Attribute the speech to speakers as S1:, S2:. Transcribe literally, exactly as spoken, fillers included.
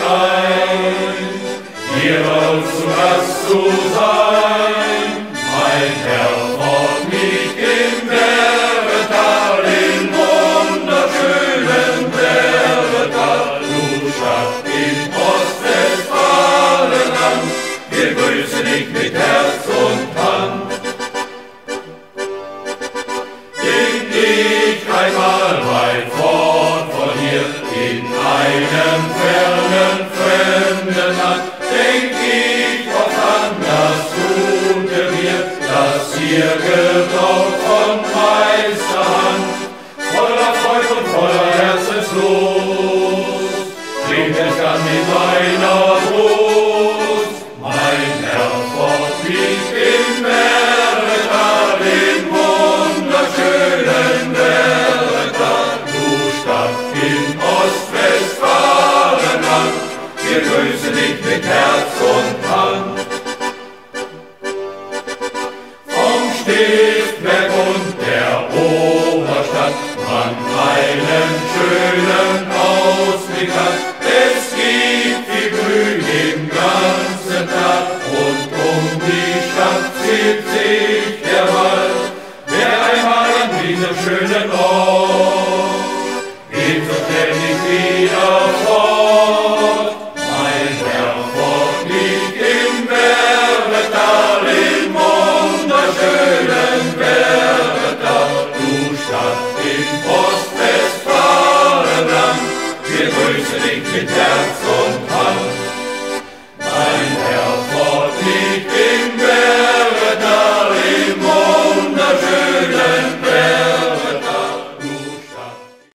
S1: Stein, hier bei uns zu Gast zu sein. Mein Herr fort mich im Werretal, in wunderschönen Werretal, du Stadt in Ostwestfalenland, wir grüßen dich mit Herz und Hand. Ging ich einmal weit fort von hier, in einem fernen, fremden Land, denk ich oft an das gute Bier, das hier gebraut von Meisterhand. Voller Freude und voller Herzenslust trinkt es dann mit meiner Brust. Mein Herr fort liegt im Werretal, in wunderschönen Werretal, du Stadt in Ostwestfalenland, wir grüßen dich mit Herz und Hand. Vom Stiftwerk und der Oberstadt man einen schönen Ausblick hat. Es gibt viel Grün im ganzen Tal, und um die Stadt zieht sich der Wald. Wer einmal an diesem schönen Ort